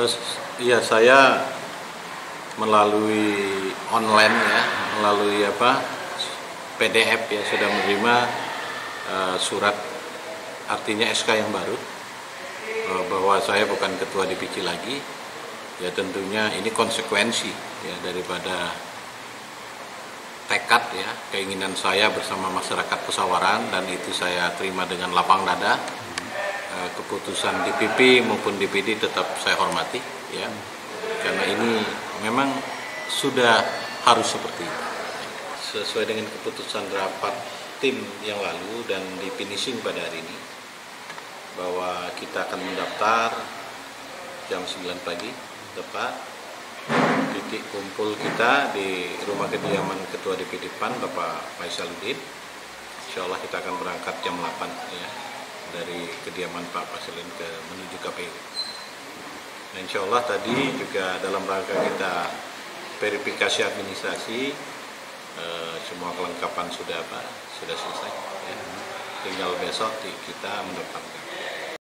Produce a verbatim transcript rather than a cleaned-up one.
Uh, ya saya melalui online ya, melalui apa P D F ya sudah menerima uh, surat, artinya S K yang baru uh, bahwa saya bukan ketua D P C lagi. Ya tentunya ini konsekuensi ya daripada tekad ya keinginan saya bersama masyarakat Pesawaran, dan itu saya terima dengan lapang dada. Keputusan D P P maupun D P D tetap saya hormati ya, karena ini memang sudah harus seperti itu sesuai dengan keputusan rapat tim yang lalu dan di finishing pada hari ini, bahwa kita akan mendaftar jam sembilan pagi tepat. Titik kumpul kita di rumah kediaman Ketua D P D P A N Bapak Faisaluddin. Insya Allah kita akan berangkat jam delapan ya dari kediaman Pak Faisaluddin ke menuju K P U. Nah, insya Allah tadi juga dalam rangka kita verifikasi administrasi, eh, semua kelengkapan sudah apa sudah selesai. Ya. Tinggal besok kita mendaftarkan.